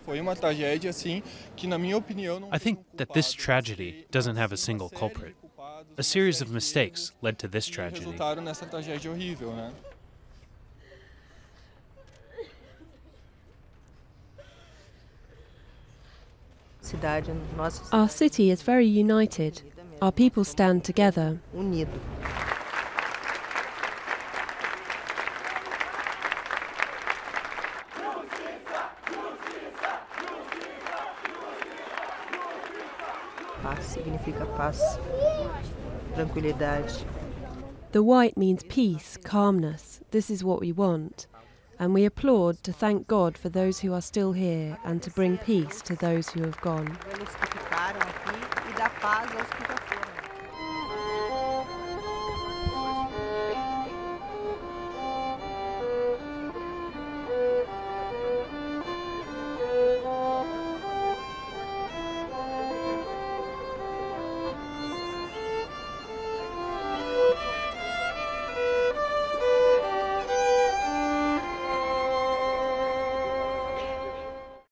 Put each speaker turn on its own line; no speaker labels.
I think that this tragedy doesn't have a single culprit. A series of mistakes led to this tragedy.
Our city is very united. Our people stand together. The white means peace, calmness. This is what we want. And we applaud to thank God for those who are still here and to bring peace to those who have gone.